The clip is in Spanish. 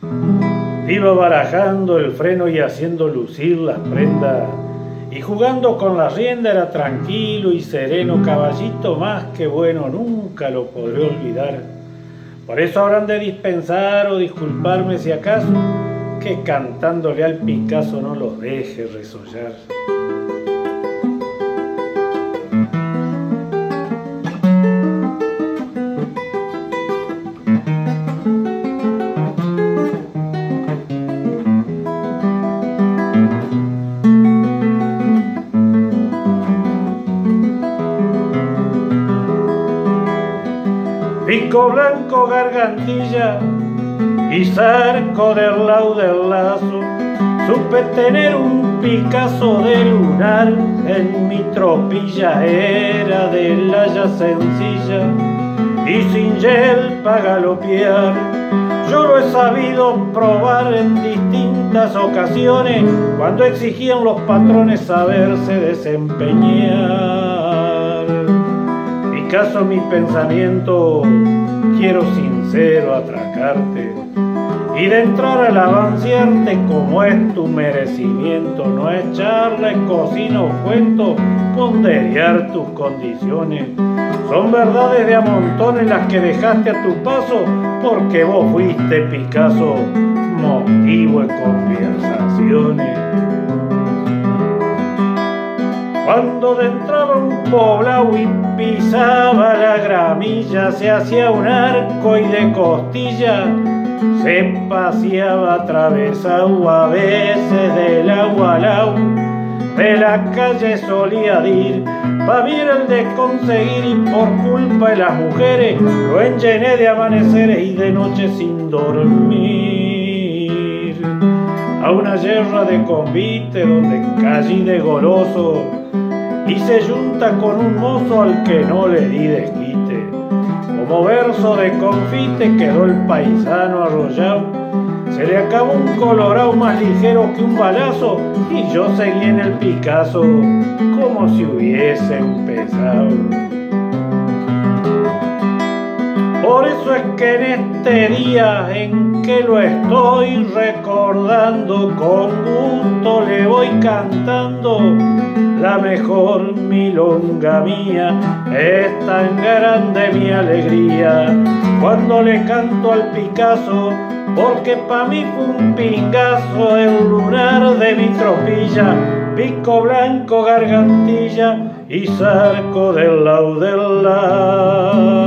Iba barajando el freno y haciendo lucir las prendas, y jugando con la rienda era tranquilo y sereno, caballito más que bueno, nunca lo podré olvidar. Por eso habrán de dispensar o disculparme si acaso, que cantándole al Picasso no los deje resollar. Pico blanco, gargantilla y zarco del lau del lazo, supe tener un Picasso de lunar, en mi tropilla era de laya sencilla y sin gel pa' galopear. Yo lo he sabido probar en distintas ocasiones, cuando exigían los patrones saberse desempeñar. Picasso, mi pensamiento, quiero sincero atracarte y de entrar al avanciarte como es tu merecimiento, no echarle cocina o cuento, ponderear tus condiciones. Son verdades de a montones las que dejaste a tu paso, porque vos fuiste, Picasso, motivo de conversaciones. Cuando entraba un poblado y pisaba la gramilla, se hacía un arco y de costilla se paseaba atravesado a veces del agua al agua. De la calle solía ir, pa' mí era el de conseguir, y por culpa de las mujeres lo enllené de amaneceres y de noche sin dormir. A una yerra de convite donde caí de goloso y se junta con un mozo al que no le di desquite. Como verso de confite quedó el paisano arrollado, se le acabó un colorado más ligero que un balazo y yo seguí en el Picasso como si hubiese empezado. Por eso es que en este día en que lo estoy recordando, con gusto le voy cantando la mejor milonga mía. Es tan grande mi alegría cuando le canto al Picasso, porque pa' mí fue un pingazo el lunar de mi tropilla, pico blanco, gargantilla y zarco del lau del lau.